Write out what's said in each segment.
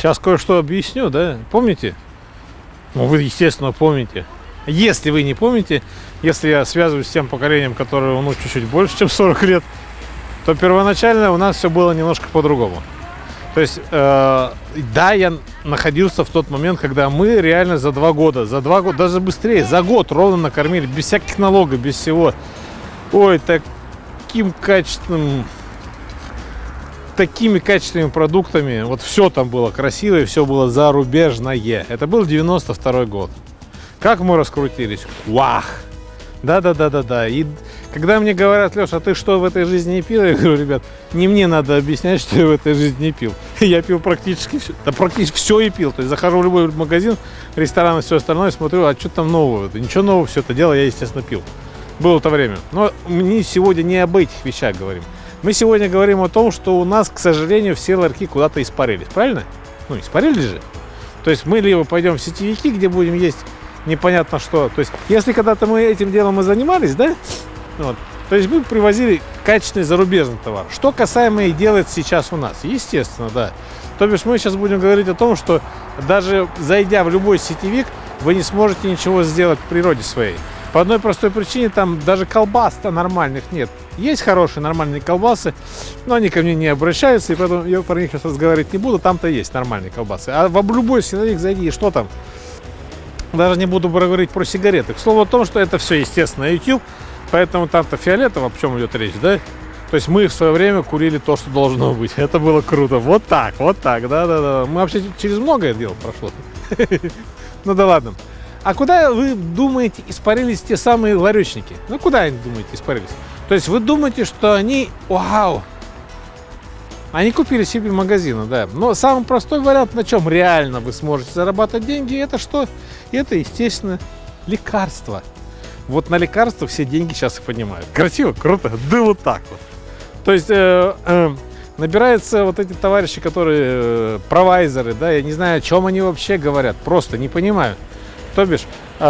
Сейчас кое-что объясню, да? Помните? Ну, вы, естественно, помните. Если вы не помните, если я связываюсь с тем поколением, которое, ну, чуть-чуть больше, чем 40 лет, то первоначально у нас все было немножко по-другому. То есть, да, я находился в тот момент, когда мы реально за 2 года, даже быстрее, за год ровно накормили, без всяких налогов, без всего. Ой, такими качественными продуктами, вот все там было красиво и все было зарубежное. Это был 92-й год. Как мы раскрутились? Вах! Да. И когда мне говорят: Леша, а ты что, в этой жизни не пил? Я говорю: ребят, не мне надо объяснять, что я в этой жизни не пил. Я пил практически все. Да практически все и пил. То есть захожу в любой магазин, ресторан и все остальное, смотрю, а что там нового? Ничего нового, все это дело я, естественно, пил. Было то время. Но мы сегодня не об этих вещах говорим. Мы сегодня говорим о том, что у нас, к сожалению, все ларьки куда-то испарились. Правильно? Ну, испарились же. То есть мы либо пойдем в сетевики, где будем есть непонятно что. То есть, если когда-то мы этим делом и занимались, да, вот, то есть мы привозили качественный зарубежный товар. Что касаемо и делает сейчас у нас, естественно, да. То бишь мы сейчас будем говорить о том, что даже зайдя в любой сетевик, вы не сможете ничего сделать в природе своей. По одной простой причине, там даже колбас-то нормальных нет. Есть хорошие нормальные колбасы, но они ко мне не обращаются, и поэтому я про них сейчас разговаривать не буду. Там-то есть нормальные колбасы. А в любой сетевик зайди, и что там? Даже не буду говорить про сигареты. К слову о том, что это все, естественно, YouTube, поэтому там-то фиолетово, о чем идет речь, да? То есть мы в свое время курили то, что должно быть. Это было круто. Вот так, да. Мы вообще через многое дело прошло. Ну да ладно. А куда, вы думаете, испарились те самые ларечники? Ну куда они, думаете, испарились? То есть вы думаете, что они, вау, они купили себе магазины, да. Но самый простой вариант, на чем реально вы сможете зарабатывать деньги, это что? Это, естественно, лекарства. Вот на лекарства все деньги сейчас и поднимают. Красиво, круто, да вот так вот. То есть набираются вот эти товарищи, которые провайзеры, да, я не знаю, о чем они вообще говорят, просто не понимаю. То бишь,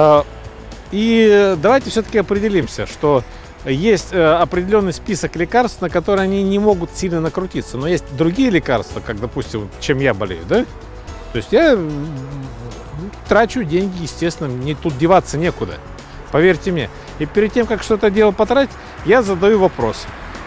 и давайте все-таки определимся, что есть определенный список лекарств, на которые они не могут сильно накрутиться. Но есть другие лекарства, как, допустим, чем я болею, да? То есть я трачу деньги, естественно, мне тут деваться некуда. Поверьте мне. И перед тем, как что-то дело потратить, я задаю вопрос.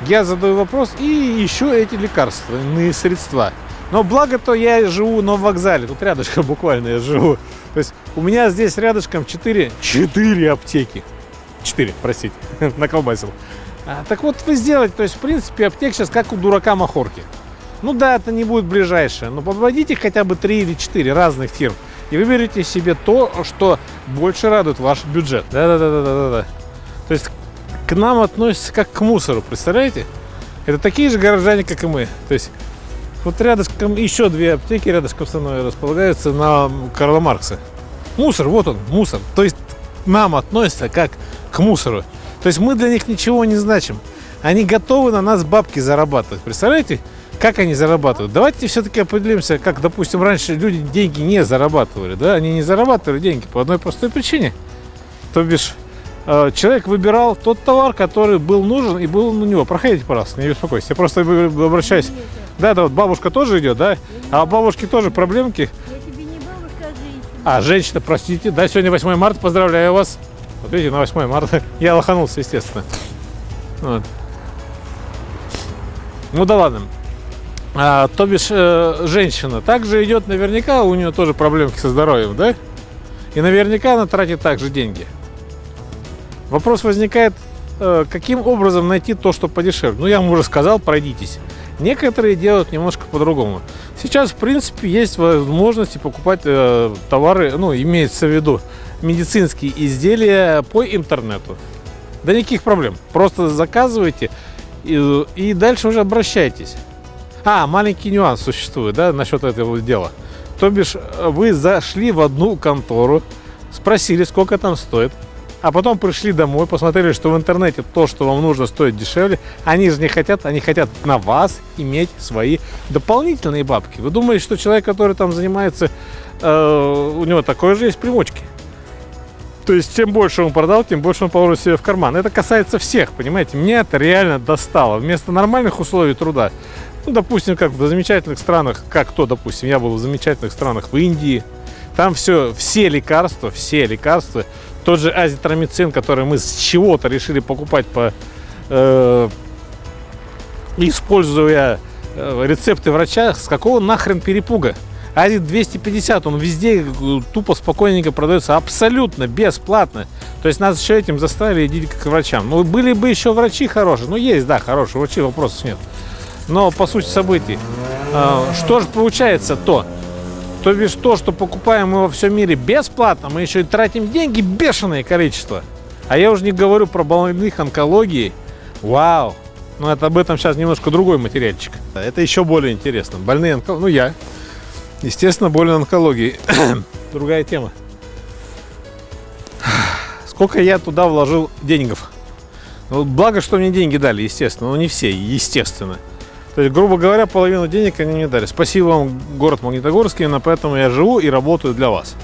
И ищу эти лекарственные средства. Но благо-то я живу на вокзале. Тут рядышком буквально я живу. То есть у меня здесь рядышком 4 аптеки. 4, простите, наколбасил. Так вот вы сделаете, то есть в принципе аптек сейчас как у дурака махорки. Ну да, это не будет ближайшее, но попадите хотя бы 3 или 4 разных фирм и выберите себе то, что больше радует ваш бюджет. Да. То есть к нам относятся как к мусору, представляете? Это такие же горожане, как и мы. То есть вот рядышком еще 2 аптеки рядышком со мной располагаются на Карла Маркса. Мусор, вот он, мусор. То есть к нам относятся как к мусору. То есть мы для них ничего не значим. Они готовы на нас бабки зарабатывать. Представляете, как они зарабатывают? Давайте все-таки определимся, как, допустим, раньше люди деньги не зарабатывали. Да? Они не зарабатывали деньги по одной простой причине. То бишь, человек выбирал тот товар, который был нужен и был у него. Проходите, пожалуйста, не беспокойтесь. Я просто обращаюсь. Да, вот бабушка тоже идет, да? А у бабушки тоже проблемки. Я тебе не бабушка, а женщина. А, женщина, простите. Да, сегодня 8 марта, поздравляю вас. Вот видите, на 8 марта. Я лоханулся, естественно. Вот. Ну да ладно. То бишь, женщина также идет, наверняка у нее тоже проблемки со здоровьем, да? И наверняка она тратит также деньги. Вопрос возникает, каким образом найти то, что подешевле. Ну, я вам уже сказал, пройдитесь. Некоторые делают немножко по-другому. Сейчас, в принципе, есть возможности покупать товары, ну, имеется в виду медицинские изделия по интернету. Да никаких проблем. Просто заказывайте и дальше уже обращайтесь. Маленький нюанс существует, да, насчет этого дела. То бишь, вы зашли в одну контору, спросили, сколько там стоит, а потом пришли домой, посмотрели, что в интернете то, что вам нужно, стоит дешевле. Они же не хотят, они хотят на вас иметь свои дополнительные бабки. Вы думаете, что человек, который там занимается, у него такой же есть примочки? То есть, чем больше он продал, тем больше он положит себе в карман. Это касается всех, понимаете? Меня это реально достало. Вместо нормальных условий труда Ну, допустим, как в замечательных странах, допустим, я был в замечательных странах в Индии. Там все лекарства, тот же азитромицин, который мы с чего-то решили покупать используя рецепты врача, с какого нахрен перепуга? Азит 250, он везде тупо спокойненько продается абсолютно бесплатно. То есть нас еще этим заставили идти к врачам. Ну, были бы еще врачи хорошие. Ну, есть, да, хорошие врачи, вопросов нет. Но по сути событий, что же получается то? То бишь то, что покупаем мы во всем мире бесплатно, мы еще и тратим деньги бешеное количество. А я уже не говорю про больных онкологией. Вау! Ну, это об этом сейчас немножко другой материальчик. Это еще более интересно. Больные онкологией, ну я, естественно, болен онкологией. Другая тема. Сколько я туда вложил деньгов? Ну, благо, что мне деньги дали, естественно. Но не все, естественно. То есть, грубо говоря, половину денег они мне дали. Спасибо вам, город Магнитогорск, именно поэтому я живу и работаю для вас.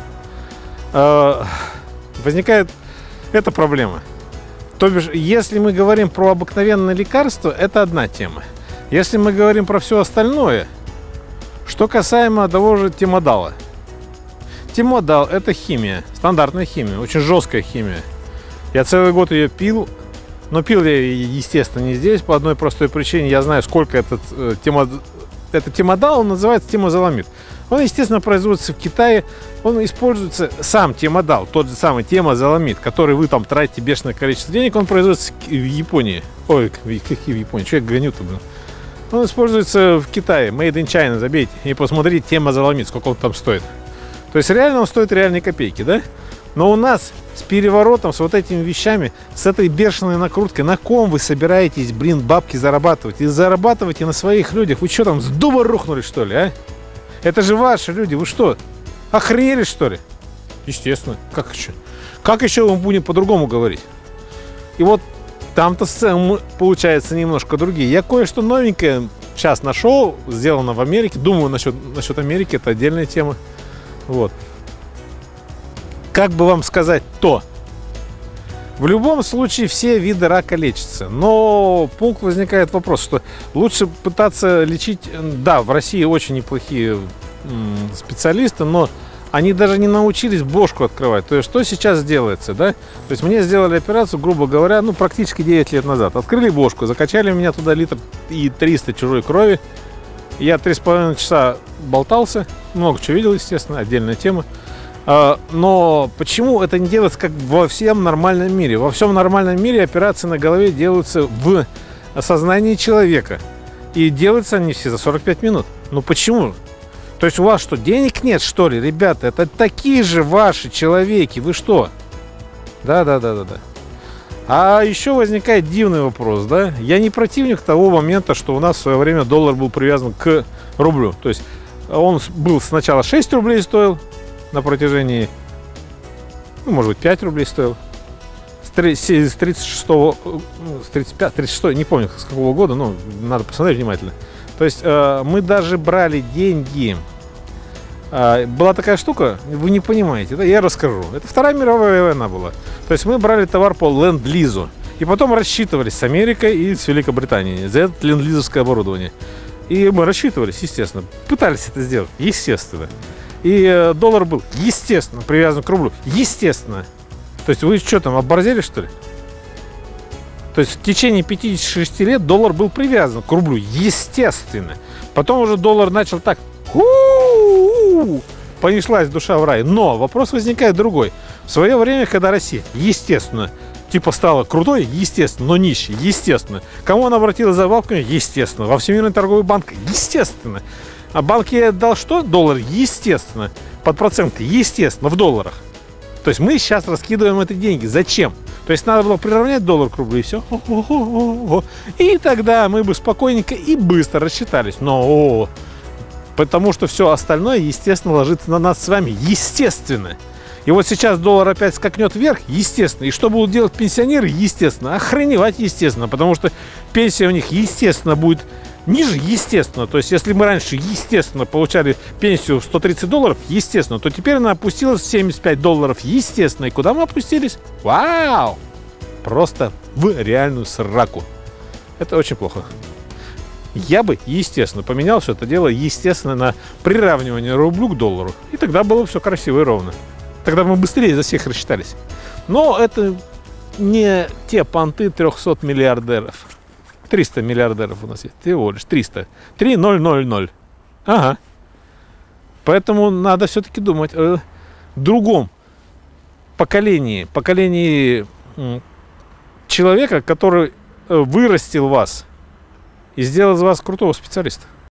Возникает эта проблема. То бишь, если мы говорим про обыкновенное лекарство, это одна тема. Если мы говорим про все остальное, что касаемо того же тимодала. Тимодал – это химия, стандартная химия, очень жесткая химия. Я целый год ее пил, но пил я, естественно, не здесь, по одной простой причине. Я знаю, сколько этот тимодал, он называется тимозоламид. Он, естественно, производится в Китае, он используется, сам тимодал, тот же самый тимозоламид, который вы там тратите бешеное количество денег, он производится в Японии. Ой, какие в Японии, человек гоню-то, блин. Он используется в Китае, made in China, забейте, и посмотрите тимозоламид, сколько он там стоит. То есть реально он стоит реальные копейки, да? Но у нас с переворотом, с вот этими вещами, с этой бешеной накруткой, на ком вы собираетесь, блин, бабки зарабатывать? И зарабатываете на своих людях. Вы что там, с дуба рухнули, что ли, а? Это же ваши люди, вы что, охренели, что ли? Естественно, как еще? Как еще мы будем по-другому говорить? И вот там-то сцены получаются немножко другие. Я кое-что новенькое сейчас нашел, сделано в Америке. Думаю, насчет Америки, это отдельная тема. Вот. Как бы вам сказать то? В любом случае все виды рака лечатся. Но пункт возникает вопрос, что лучше пытаться лечить... Да, в России очень неплохие специалисты, но они даже не научились бошку открывать. То есть что сейчас делается, да? То есть мне сделали операцию, грубо говоря, ну практически 9 лет назад. Открыли бошку, закачали меня туда 1 300 литров чужой крови. Я 3,5 часа болтался, много чего видел, естественно, отдельная тема. Но почему это не делается как во всем нормальном мире? Во всем нормальном мире операции на голове делаются в сознании человека. И делаются они все за 45 минут. Ну почему? То есть у вас что, денег нет, что ли? Ребята, это такие же ваши человеки. Вы что? Да. А еще возникает дивный вопрос, да? Я не противник того момента, что у нас в свое время доллар был привязан к рублю. То есть он был сначала 6 рублей стоил на протяжении, ну, может быть, 5 рублей стоил. С 36-го, с 35-36, не помню с какого года, но надо посмотреть внимательно. То есть мы даже брали деньги. Была такая штука, вы не понимаете, да? Я расскажу. Это Вторая мировая война была. То есть мы брали товар по ленд-лизу. И потом рассчитывались с Америкой и с Великобританией за это ленд-лизовское оборудование. И мы рассчитывались, естественно. Пытались это сделать, естественно. И доллар был, естественно, привязан к рублю. Естественно. То есть вы что там, оборзели, что ли? То есть в течение 56 лет доллар был привязан к рублю. Естественно. Потом уже доллар начал так... Понеслась душа в рай. Но вопрос возникает другой. В свое время, когда Россия, естественно, типа стала крутой, естественно, но нищей, естественно. Кому она обратилась за бабками? Естественно. Во Всемирный торговый банк? Естественно. А банк ей дал что? Доллар? Естественно. Под проценты? Естественно, в долларах. То есть мы сейчас раскидываем эти деньги. Зачем? То есть надо было приравнять доллар к рублю и все. И тогда мы бы спокойненько и быстро рассчитались. Но потому что все остальное, естественно, ложится на нас с вами. Естественно. И вот сейчас доллар опять скакнет вверх, естественно. И что будут делать пенсионеры? Естественно. Охреневать, естественно. Потому что пенсия у них, естественно, будет ниже, естественно. То есть, если мы раньше, естественно, получали пенсию в 130 долларов, естественно, то теперь она опустилась в 75 долларов, естественно. И куда мы опустились? Вау! Просто в реальную сраку. Это очень плохо. Я бы, естественно, поменял все это дело, естественно, на приравнивание рублю к доллару. И тогда было все красиво и ровно. Тогда мы быстрее за всех рассчитались. Но это не те понты 300 миллиардеров. 300 миллиардеров у нас есть. Всего лишь 300. 3000. Ага. Поэтому надо все-таки думать о другом поколении. Поколении человека, который вырастил вас и сделал из вас крутого специалиста.